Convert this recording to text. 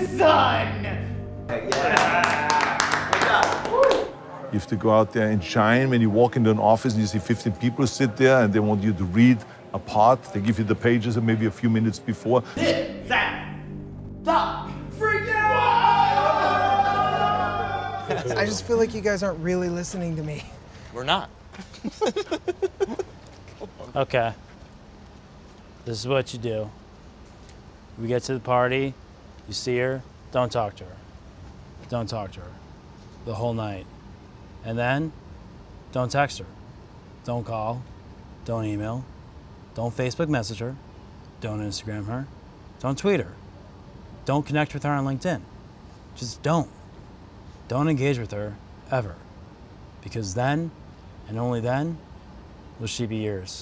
son! You have to go out there and shine. When you walk into an office and you see 15 people sit there and they want you to read a part, they give you the pages and maybe a few minutes before. I just feel like you guys aren't really listening to me. We're not. Okay. This is what you do. We get to the party, you see her, don't talk to her. Don't talk to her. The whole night. And then, don't text her. Don't call. Don't email. Don't Facebook message her. Don't Instagram her. Don't tweet her. Don't connect with her on LinkedIn. Just don't. Don't engage with her, ever. Because then, and only then, will she be yours.